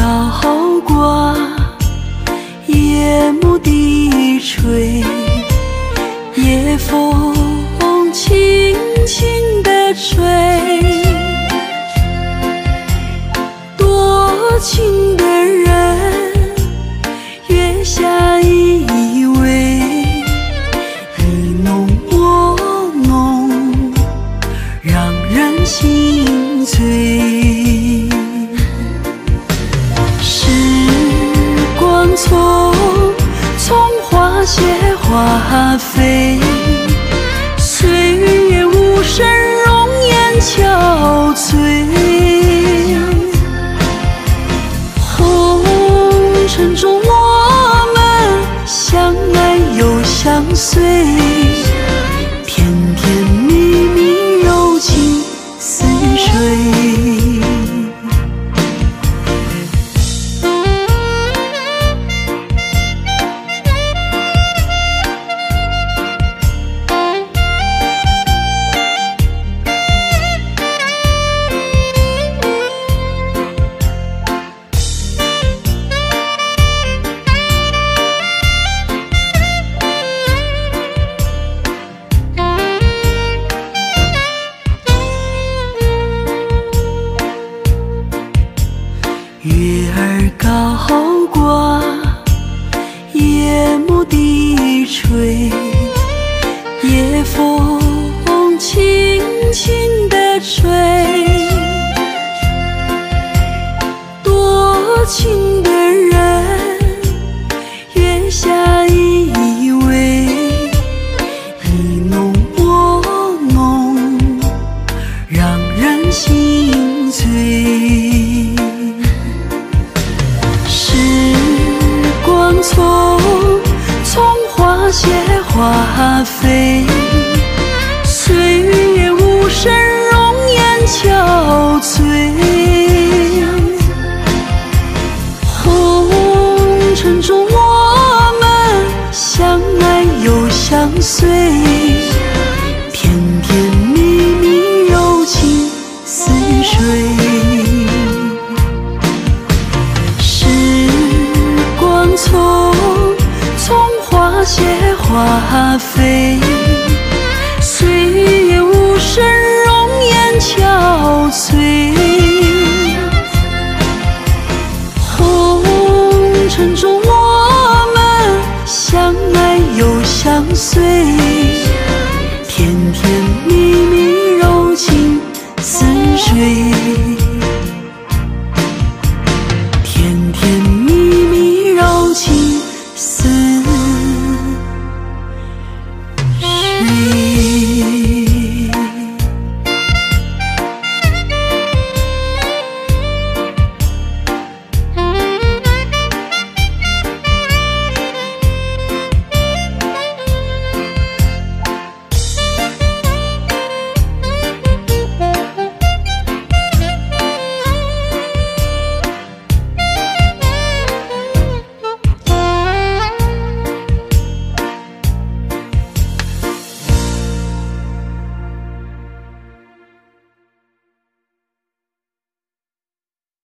高挂，夜幕低垂，夜风轻轻地吹，多情的人月下依偎，你浓我浓，让人心醉。时光匆花谢花飞，岁月无声，容颜憔悴。红尘中我们相爱又相随，甜甜蜜蜜，柔情似水。月儿高挂，夜幕低垂，夜风轻轻地吹，多情的人月下依偎，你浓我浓，让人心醉。匆花谢花飞，岁月无声，容颜憔悴。红尘中我们相爱又相随，甜甜蜜蜜，柔情似水。匆花谢花飞，岁月无声，容颜憔悴。红尘中我们相爱又相随，甜甜蜜蜜，柔情似水。